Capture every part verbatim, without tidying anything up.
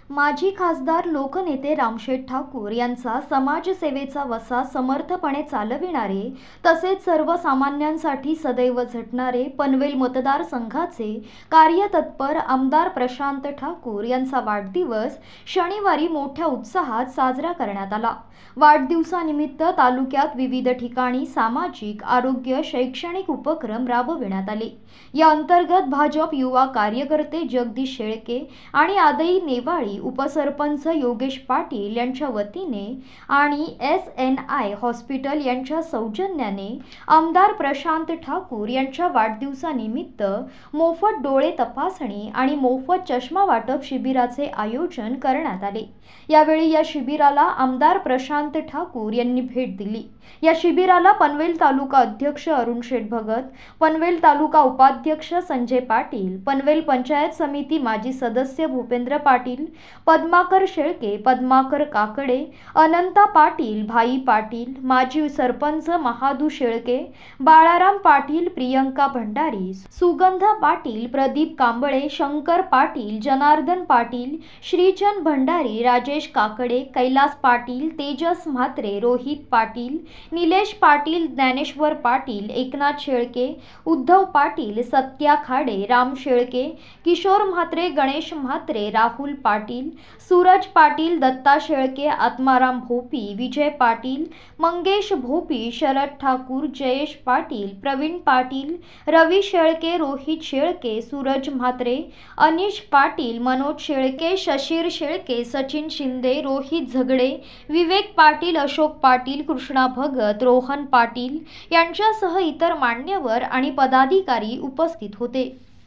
माजी खासदार लोकनेते रामशेठ ठाकूर यांचा समाजसेवेचा वसा समर्थपणे चालविणारे तसेच सर्वसामान्यांसाठी सदैव झटणारे पनवेल मतदारसंघाचे कार्यतत्पर आमदार प्रशांत ठाकूर यांचा वाढदिवस शनिवारी मोठ्या उत्साहात साजरा करण्यात आला। वाढदिवसानिमित्त तालुक्यात विविध ठिकाणी सामाजिक, आरोग्य, शैक्षणिक उपक्रम राबविण्यात आले। या अंतर्गत भाजप युवा कार्यकर्ते जगदीश शेळके आणि आदई नेवाळी, उपसरपंच योगेश पाटील यांच्या वतीने आणि एस एन आय हॉस्पिटल यांच्या सौजन्याने आमदार प्रशांत ठाकूर यांच्या वाढदिवसानिमित्त मोफत डोळे तपासणी आणि मोफत चष्मा वाटप शिबिराचे आयोजन करण्यात आले। यावेळी या शिबिराला आमदार प्रशांत ठाकूर यांनी भेट दिली। या शिबिराला पनवेल तालुका अध्यक्ष अरुण शेठ भगत, पनवेल तालुका उपाध्यक्ष संजय पाटील, पनवेल पंचायत समिती माजी सदस्य भूपेंद्र पाटील, पद्माकर शेळके, पद्माकर काकडे, अनंता पाटील, भाई पाटील, माजी सरपंच महादू शेळके, बाळाराम पाटील, प्रियंका भंडारी, सुगंधा पाटील, प्रदीप कांबळे, शंकर पाटील, जनार्दन पाटील, श्रीचंद भंडारी, राजेश काकडे, कैलास पाटील, तेजस म्हात्रे, रोहित पाटील, निलेश पाटील, ज्ञानेश्वर पाटील, एकनाथ शेळके, उद्धव पाटील, सत्या खाडे, राम शेळके, किशोर म्हात्रे, गणेश म्हात्रे, राहुल पाटील, सूरज पाटील, दत्ता शेळके, आत्माराम भोपी, विजय पाटील, मंगेश भोपी, शरद ठाकूर, जयेश पाटील, प्रवीण पाटील, रवी शेळके, रोहित शेळके, सूरज म्हात्रे, अनिश पाटील, मनोज शेळके, शशीर शेळके, सचिन शिंदे, रोहित झगडे, विवेक पाटील, अशोक पाटील, कृष्णा भगत, रोहन पाटील यांच्यासह इतर मान्यवर आणि पदाधिकारी उपस्थित होते।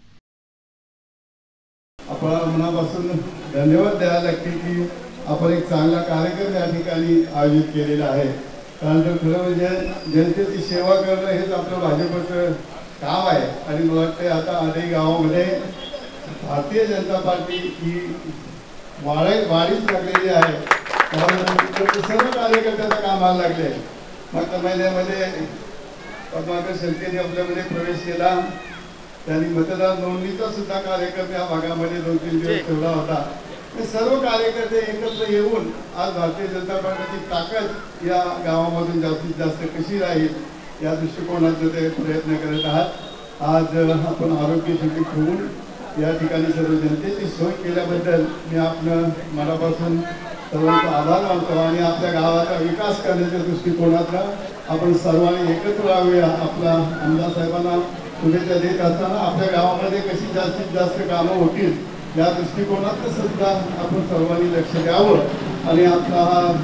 आपल्याला मनापासून धन्यवाद द्यायला लागतील की आपण एक चांगला कार्यक्रम या ठिकाणी आयोजित केलेला आहे। कारण तर खरं म्हणजे जनतेची सेवा करणं हेच आपलं भाजपचं काम आहे। आणि मला वाटतं आता आदई गावामध्ये भारतीय जनता पार्टी ही वाढ वाढीच लागलेली आहे। सर्व कार्यकर्त्यांना कामाला लागले। मागच्या महिन्यामध्ये पद्माकर शेळकेंनी आपल्यामध्ये प्रवेश केला। त्यांनी मतदार नोंदणीचा सुद्धा कार्यक्रम या भागामध्ये दोन तीन दिवस ठेवला होता। हे सर्व कार्यकर्ते एकत्र येऊन आज भारतीय जनता पार्टीची ताकद या गावामधून जास्तीत जास्त कशी राहील या दृष्टिकोनातून ते प्रयत्न करत आहात। आज आपण आरोग्य शिबिर ठेवून या ठिकाणी सर्व जनतेची सोय केल्याबद्दल मी आपलं मनापासून सर्वांचा आभार मानतो। आणि आपल्या गावाचा विकास करण्याच्या दृष्टिकोनातून आपण सर्वांनी एकत्र राहूया। आपला आमदार साहेबांना शुभेच्छा देत असताना आपल्या गावामध्ये कशी जास्तीत जास्त कामं होतील या दृष्टिकोनातून सुद्धा आपण सर्वांनी लक्ष द्यावं। आणि आपला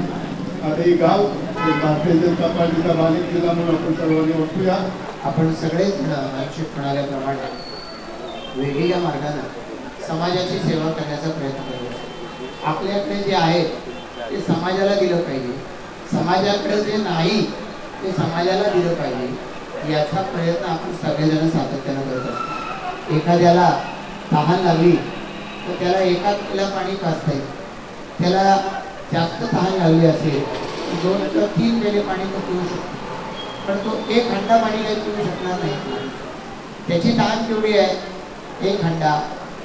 हा आदई गाव भारतीय जनता पार्टीचा बालेक जिल्हा म्हणून आपण सर्वांनी ओळखूया। आपण सगळेच नाशिक म्हणाल्याप्रमाणे वेगवेगळ्या मार्गाने समाजाची सेवा करण्याचा प्रयत्न करू। आपल्याकडे जे आहे ते समाजाला दिलं पाहिजे, समाजाकडे जे नाही ते समाजाला दिलं पाहिजे याचा प्रयत्न आपण सगळेजण सातत्याने करत असतो। एखाद्याला तहान लागली तर त्याला एका पेला पाणी पाजता येईल, त्याला जास्त तहान लागली असेल दोन किंवा तीन पेले पाणी तो पिऊ शकतो, पण तो एक हंडा पाणी काही पिऊ शकणार नाही। त्याची तहान केवढी आहे? एक हंडा,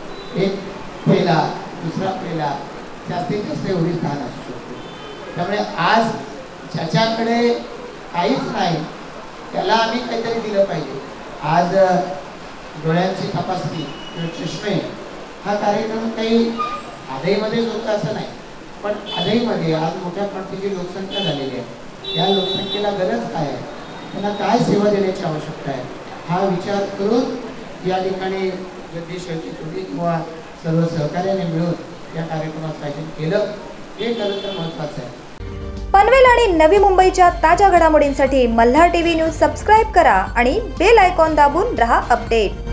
एक पेला, दुसरा पेला, जास्तीत जास्त एवढी तहान असू शकते। त्यामुळे आज ज्याच्याकडे काहीच नाही त्याला आम्ही काहीतरी दिलं पाहिजे। आज डोळ्यांची तपासणी, चष्मे हा कार्यक्रम काही आदईमध्येच होता असं नाही, पण आदईमध्ये आज मोठ्या प्रमाणाची लोकसंख्या झालेली आहे। या लोकसंख्येला गरज काय आहे, त्यांना काय सेवा देण्याची आवश्यकता आहे हा विचार करून या ठिकाणी जगदीश शेळके तुम्ही किंवा सर्व सहकार्याने मिळून या कार्यक्रमात आयोजन केलं हे खरं तर महत्त्वाचं आहे। पनवेल आणि नवी मुंबईच्या ताज्या घडामोडींसाठी मल्हार टीव्ही न्यूज सबस्क्राईब करा आणि बेल आयकॉन दाबून रहा अपडेट।